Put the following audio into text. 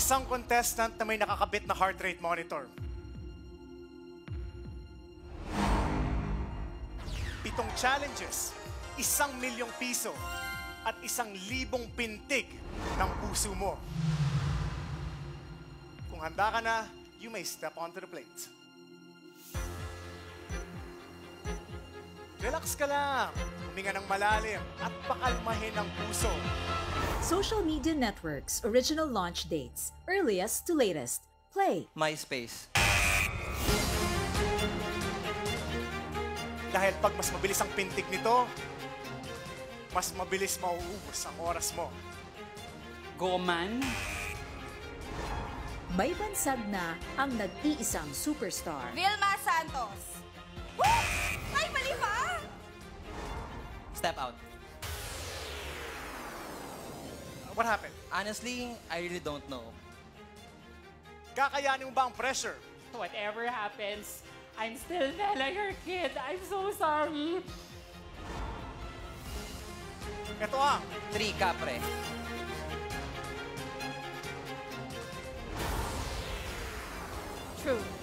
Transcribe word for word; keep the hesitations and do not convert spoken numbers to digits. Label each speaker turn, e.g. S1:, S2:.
S1: Isang contestant na may nakakabit na heart rate monitor. Pitong challenges, isang milyong piso, at isang libong pintig ng puso mo. Kung handa ka na, you may step onto the plate. Relax ka lang, huminga ng malalim at pakalmahin ang puso.
S2: Social media networks, original launch dates, earliest to latest. Play.
S3: MySpace.
S1: Dahil pag mas mabilis ang pintig nito, mas mabilis mauubos ang oras mo.
S4: Goman.
S2: May bansag na ang nag-iisang superstar.
S5: Vilma Santos. Woo! Ay, mali ba?
S3: Step out.
S1: What happened?
S3: Honestly, I really don't know.
S1: Kakayanin mo ba ang pressure?
S4: Whatever happens, I'm still Nella, your kid. I'm so sorry.
S1: Ito ang
S3: Three, kapre.
S4: True.